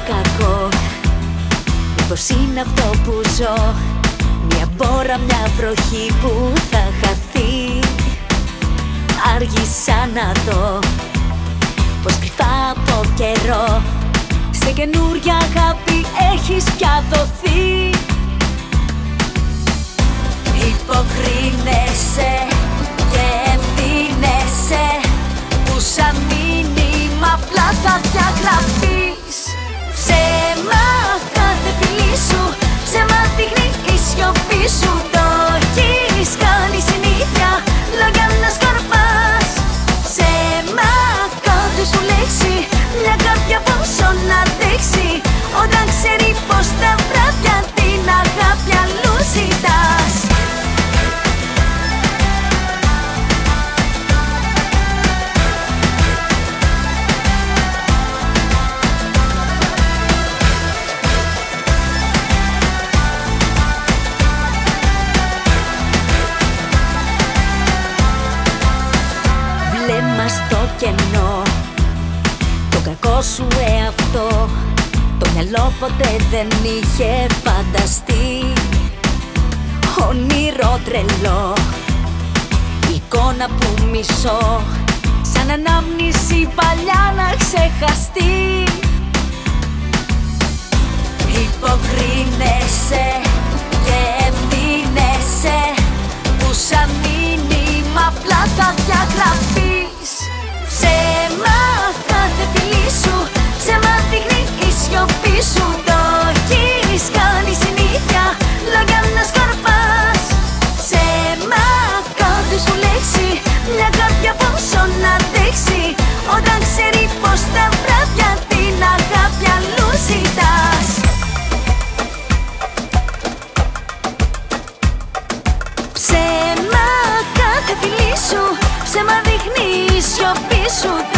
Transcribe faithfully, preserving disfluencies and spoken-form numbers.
κακό. Μήπως είναι αυτό που ζω, μια μπόρα, μια βροχή που θα χαθεί. Άργησα να δω πως κρυφά από καιρό σε καινούρια αγάπη έχεις πια δοθεί. Υποκρίνεσαι και ευθύνεσαι που σαν μήνυμα απλά θα διαγραφείς. Ψέμα κάθε φιλί σου, ψέμα δείχνει η σιωπή σου. Το έχεις κάνει συνήθεια, λόγια να σκορπάς. Ψέμα κάθε σου λέξη, μια καρδιά πόσο να αντέξει, όταν ξέρει πως τα βράδια την αγάπη αλλού ζητάς. Βλέμμα στο κενό, το κακό σου εαυτό, το μυαλό ποτέ δεν είχε φανταστεί. Όνειρο τρελό, εικόνα που μισώ, σαν ανάμνηση παλιά να ξεχαστεί. Υποκρίνεσαι και ευθύνεσαι που σαν μήνυμα απλά θα διαγραφείς. Ψέμα κάθε φιλί σου, ψέμα δείχνει η σιωπή σου. Το έχεις κάνει συνήθεια, λόγια να σκορπάς. Ψέμα κάθε σου λέξη, μια καρδιά πόσο να αντέξει, όταν ξέρει πως τα βράδια την αγάπη αλλού ζητάς. Ψέμα κάθε φιλί σου, ψέμα δείχνει η σιωπή σου.